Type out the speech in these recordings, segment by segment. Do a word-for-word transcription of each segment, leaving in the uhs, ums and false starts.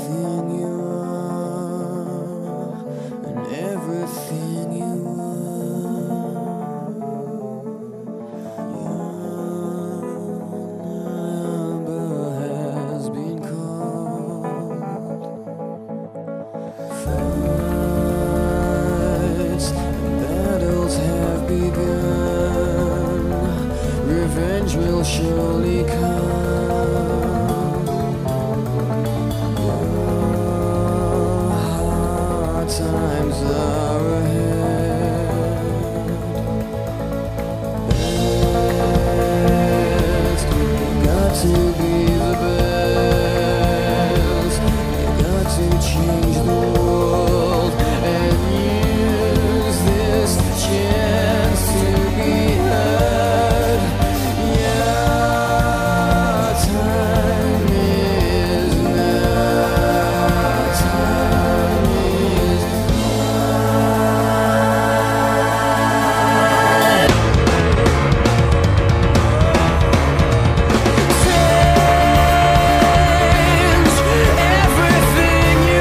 everything you are, and everything you are. Your number has been called. Fights and battles have begun. Revenge will surely come. Times are ahead. Best, you got to be the best. You got to change the world and use this chance to be heard. Yeah, time is now. Time is everything you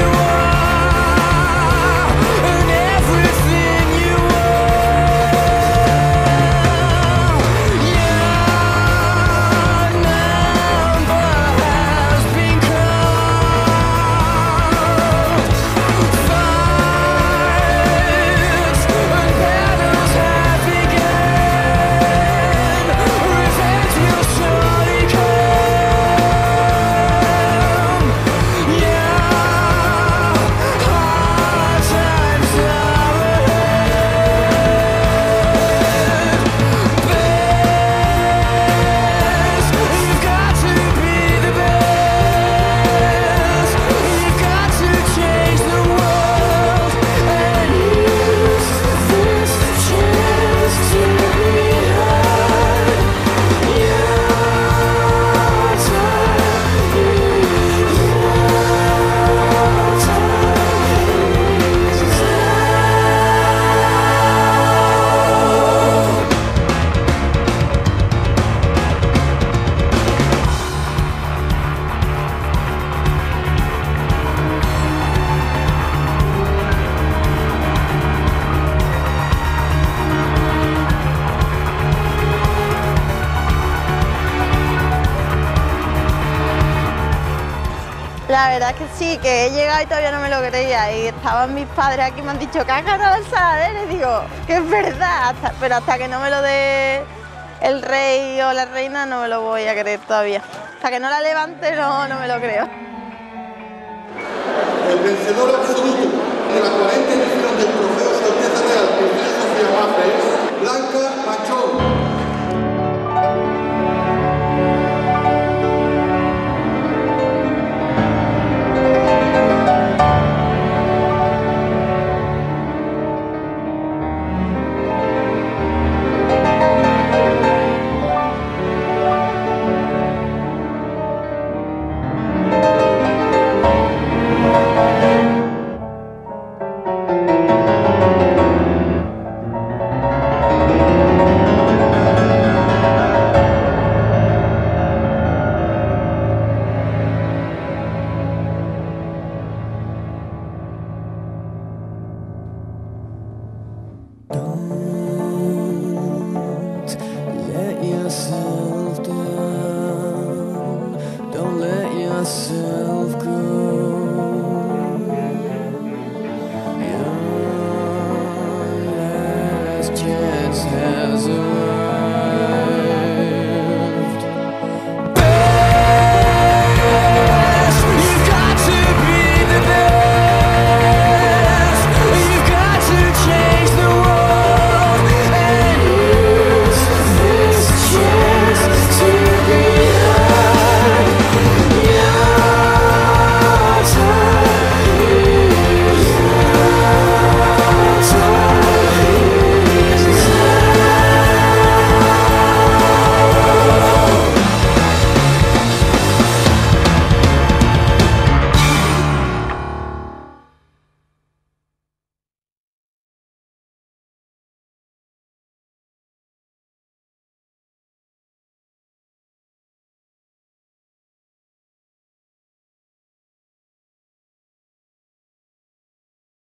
are, and everything you are. Your number has been called. Fights and battles have begun. Revenge will surely come. Yeah, hard times are ahead. Best, you've got to be the best. You've got to change the world and use this chance to be heard. Yeah, time is La verdad es que sí, que he llegado y todavía no me lo creía. Y estaban mis padres aquí y me han dicho que has ganado el Saladero. Y digo, que es verdad, hasta- pero hasta que no me lo dé el rey o la reina no me lo voy a creer todavía. Hasta que no la levante no, no me lo creo. El vencedor absoluto de la cuarenta edición del Trofeo Su Alteza Real Princesa Sofía Baja es Blanca Machón. Don't let yourself down. Don't let yourself